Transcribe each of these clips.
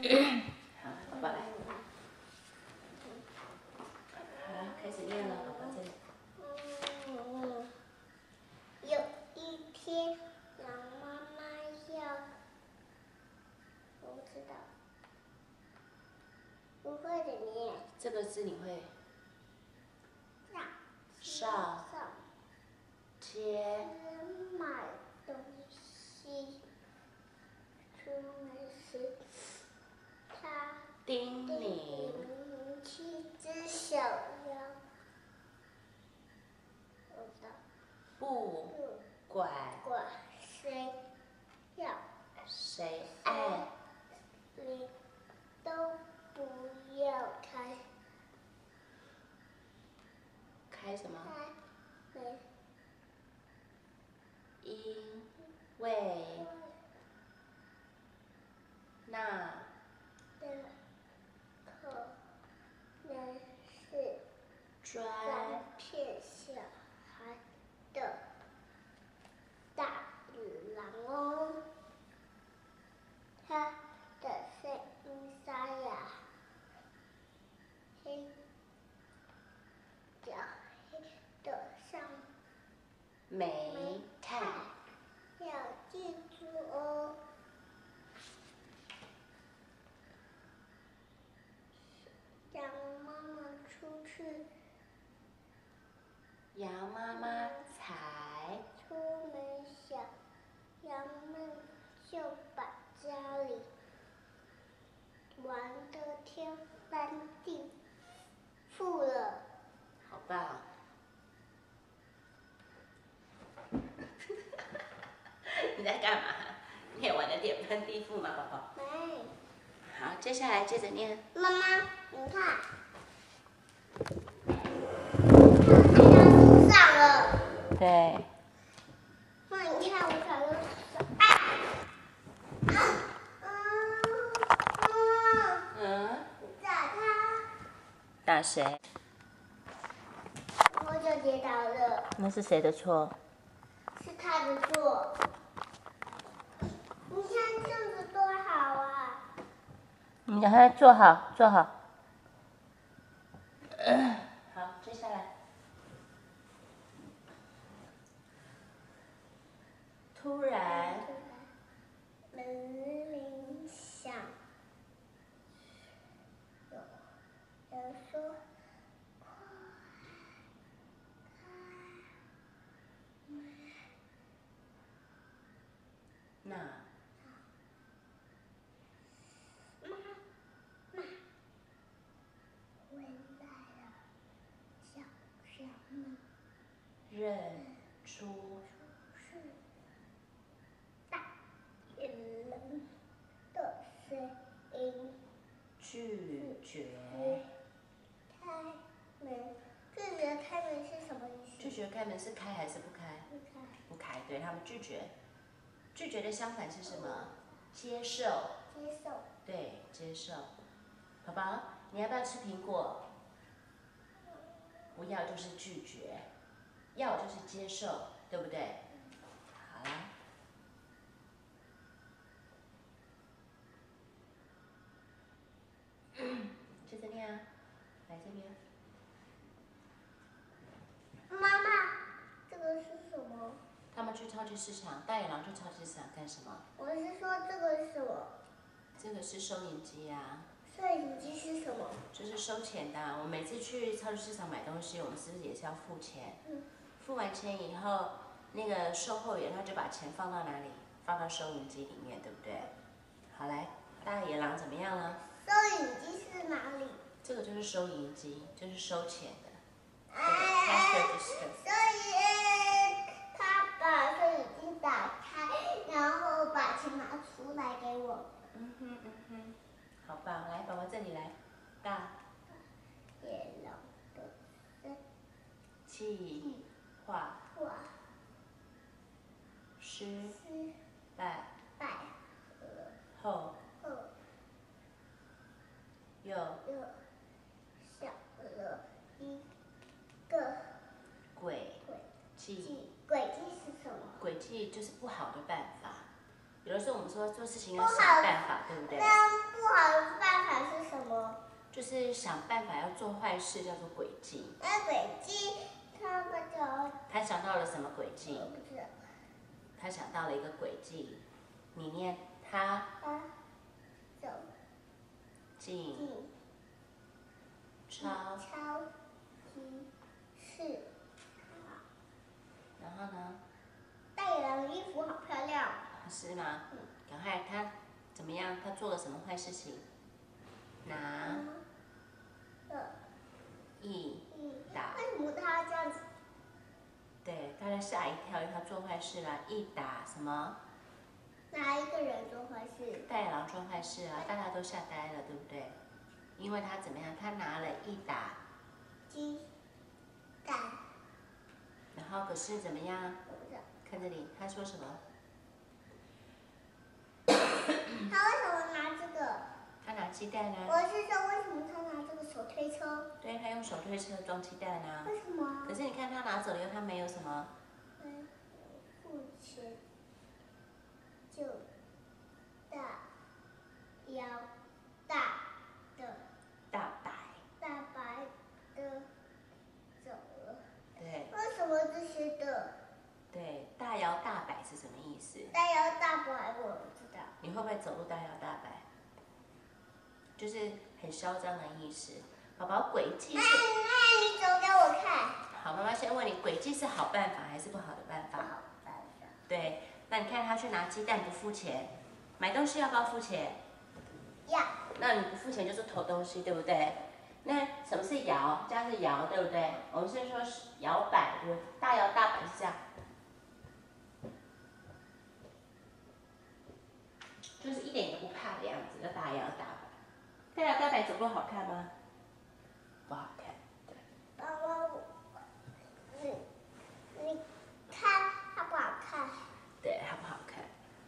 好，宝宝来。好了，开始练了，宝宝这里。 有一天，羊妈妈要，我不知道，不会的念。 这个字你会？上。街。 买东西。出门时，他叮咛。 七只小羊。 不管谁要谁爱， 你都不要开。 开什么？ 门。 因为那的可能是专骗小孩的大狼哦，它的声音沙哑，黑脚黑的像煤炭。 要记住哦。羊妈妈出去。 羊妈妈才出门小羊们就把家里玩得天翻地覆了。 好棒！你在干嘛？你也玩得天翻地覆吗，宝宝？ 没。 好，接下来接着念。 妈妈，你看，它要树上了。 对。 妈，你看我小的手。打他。 打谁？ 我就跌倒了。 那是谁的错？ 是他的错。你看这样子多好啊！ 你赶快坐好，坐好。好，接下来。突然， 门铃响，有人说：“快开门！” 那妈妈回来了，小羊们认出是大人的声音。 拒绝。 开门，拒绝开门是什么意思？ 拒绝开门是开还是不开？ 不开。 不开，对他们拒绝。拒绝的相反是什么？接受。 接受。对， 接受。宝宝，你要不要吃苹果？不要就是拒绝，要就是接受，对不对？好啦。接着念啊，来这边。 妈妈，这个是什么？ 他们去超级市场，大野狼去超级市场干什么？ 我是说这个是什么？ 这个是收银机啊。 收银机是什么？ 就是收钱的啊。我每次去超级市场买东西，我们是不是也是要付钱？付完钱以后，那个售货员他就把钱放到哪里？放到收银机里面，对不对？好，来，大野狼怎么样了？ 收银机是哪里？ 这个就是收银机，就是收钱的。这个 cash register。 所以他把收银机打开，然后把钱拿出来给我。 好棒！来，宝宝这里来，大野狼的计划失败后又少了一个诡计。 诡计是什么？ 诡计就是不好的办法。有的时候我们说做事情要想办法，对不对？ 不好的就是想办法要做坏事，叫做诡计。 那诡计， 他想到了什么诡计？ 我不知道。 他想到了一个诡计，你念他走进超级市场。 然后呢？ 大野狼的衣服好漂亮。 是吗？赶快，他怎么样？他做了什么坏事情？拿一打。 为什么他这样子？ 对，大家吓一跳，因为他做坏事了。一打什么？ 哪一个人做坏事？ 大野狼做坏事啊，大家都吓呆了，对不对？因为他怎么样？他拿了一打鸡蛋。 然后可是怎么样？ 我不知道。 看这里，他说什么？ 他为什么拿这个？ 他拿鸡蛋啊。 我是说，为什么他拿这个手推车？ 对，他用手推车装鸡蛋啊。 为什么？ 可是你看他拿走了以后，他没有什么。 付钱就大摇大的走了。 对。 为什么这些的？ 对，大摇大摆是什么意思？ 大摇大摆我不知道。 你会不会走路大摇大摆？就是很嚣张的意思。宝宝，诡计是…… 你走给我看。 好，妈妈先问你，诡计是好办法还是不好的办法？ 好办法。 对，那你看他去拿鸡蛋不付钱，买东西要不要付钱？ 要。 那你不付钱就是偷东西，对不对？那什么是摇？这样是摇，对不对？我们是说摇摆，对不对？大摇大摆是这样，就是一点也不怕的样子，叫大摇大摆。大摇大摆走路好看吗？不好看，对。 爸爸，你看它不好看。 对，它不好看。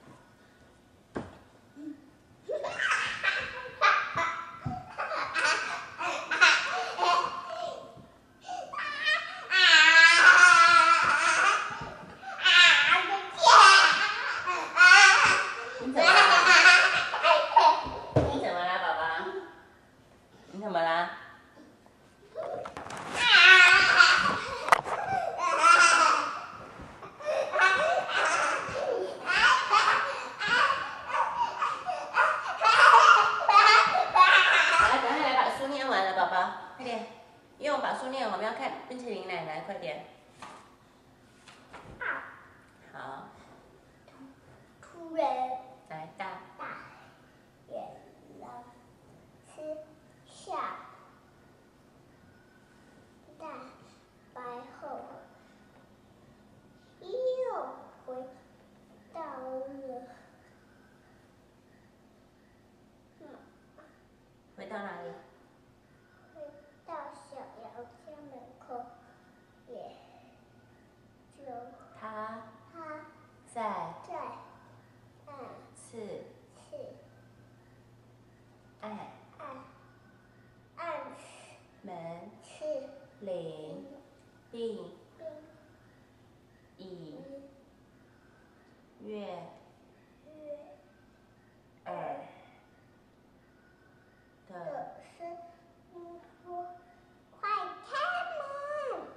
你怎么啦，宝宝？你怎么啦？快点，因为我们把书念完，我们要看冰淇淋奶奶，快点。好。 突然。 来大野狼吃下蛋白后，又回到了。 回到哪里？ 回到小羊家门口，也就他在按门次铃，并以悦耳的声音说：“快开门！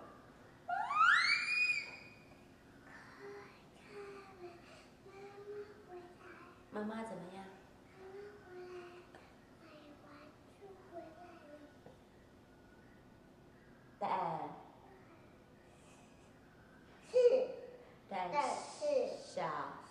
妈妈怎么样？但是小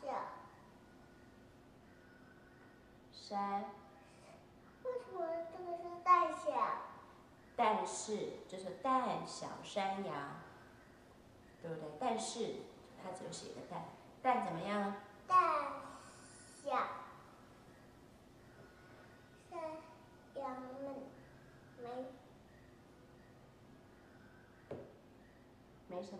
山。 为什么这个是蛋小？ 但是就是蛋小山羊，对不对？但是它只有写个蛋，蛋怎么样？ 蛋小山羊们没什么。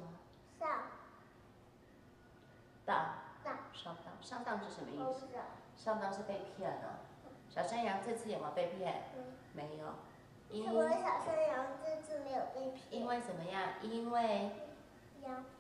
上当是什么意思？上当是被骗了。小山羊这次有没有被骗？没有。 为什么小山羊这次没有被骗？ 因为怎么样？因为羊